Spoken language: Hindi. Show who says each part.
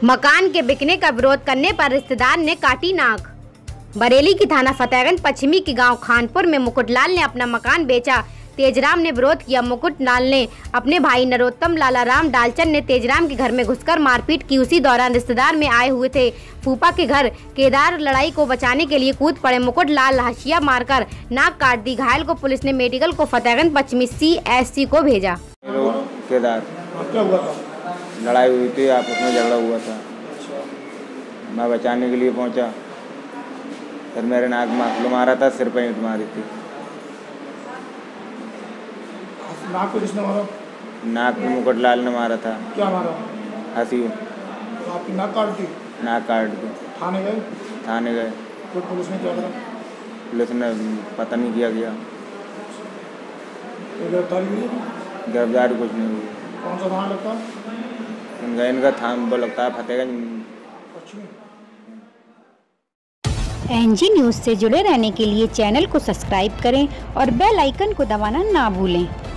Speaker 1: मकान के बिकने का विरोध करने पर रिश्तेदार ने काटी नाक। बरेली की थाना फतेहगंज पश्चिमी के गांव खानपुर में मुकुटलाल ने अपना मकान बेचा। तेजराम ने विरोध किया। मुकुटलाल ने अपने भाई नरोत्तम लालाराम डालचन ने तेजराम के घर में घुसकर मारपीट की। उसी दौरान रिश्तेदार में आए हुए थे फूफा के घर केदार लड़ाई को बचाने के लिए कूद पड़े। मुकुटलाल हसिया मारकर नाक काट दी। घायल को पुलिस ने मेडिकल को फतेहगंज पश्चिमी CSC को भेजा।
Speaker 2: केदार
Speaker 3: क्या हुआ था?
Speaker 2: लड़ाई हुई थी, आपस में झगड़ा हुआ था। मैं बचाने के लिए पहुंचा, फिर मेरे नाक में हल्ला मारा था, सिर पे ईंट मारी थी।
Speaker 3: नाक को किसने मारा?
Speaker 2: नाक में मुकुटलाल ने मारा था।
Speaker 3: क्या मारा?
Speaker 2: हंसी।
Speaker 3: तो आपकी नाक काट दी?
Speaker 2: नाक काट दी।
Speaker 3: थाने गए?
Speaker 2: थाने गए।
Speaker 3: तो पुलिस ने क्या करा?
Speaker 2: पुलिस ने पता नहीं किया गया।
Speaker 3: तो गिरफ्तारी हुई?
Speaker 2: गिरफ्तारी कुछ नहीं हुई।
Speaker 3: कौन सा थाना लगता?
Speaker 2: इनका थाना वो लगता है फतेहगंज
Speaker 3: पश्चिमी।
Speaker 1: NG न्यूज़ से जुड़े रहने के लिए चैनल को सब्सक्राइब करें और बेल आइकन को दबाना ना भूलें।